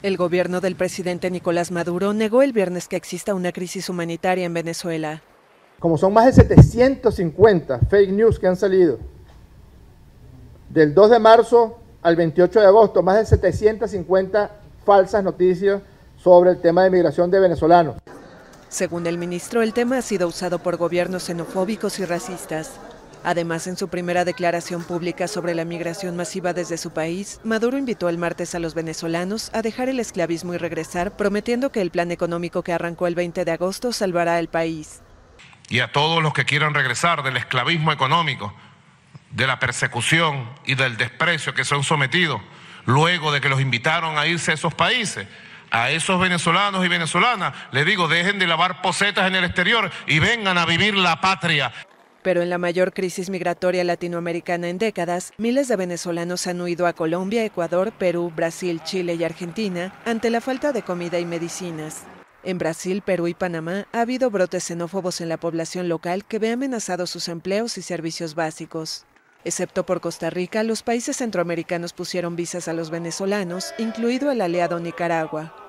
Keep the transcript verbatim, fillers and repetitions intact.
El gobierno del presidente Nicolás Maduro negó el viernes que exista una crisis humanitaria en Venezuela. Como son más de setecientos cincuenta fake news que han salido, del dos de marzo al veintiocho de agosto, más de setecientas cincuenta falsas noticias sobre el tema de migración de venezolanos. Según el ministro, el tema ha sido usado por gobiernos xenofóbicos y racistas. Además, en su primera declaración pública sobre la migración masiva desde su país, Maduro invitó el martes a los venezolanos a dejar el esclavismo y regresar, prometiendo que el plan económico que arrancó el veinte de agosto salvará al país. Y a todos los que quieran regresar del esclavismo económico, de la persecución y del desprecio que son sometidos luego de que los invitaron a irse a esos países, a esos venezolanos y venezolanas, les digo, dejen de lavar posetas en el exterior y vengan a vivir la patria. Pero en la mayor crisis migratoria latinoamericana en décadas, miles de venezolanos han huido a Colombia, Ecuador, Perú, Brasil, Chile y Argentina ante la falta de comida y medicinas. En Brasil, Perú y Panamá ha habido brotes xenófobos en la población local que ve amenazados sus empleos y servicios básicos. Excepto por Costa Rica, los países centroamericanos pusieron visas a los venezolanos, incluido el aliado Nicaragua.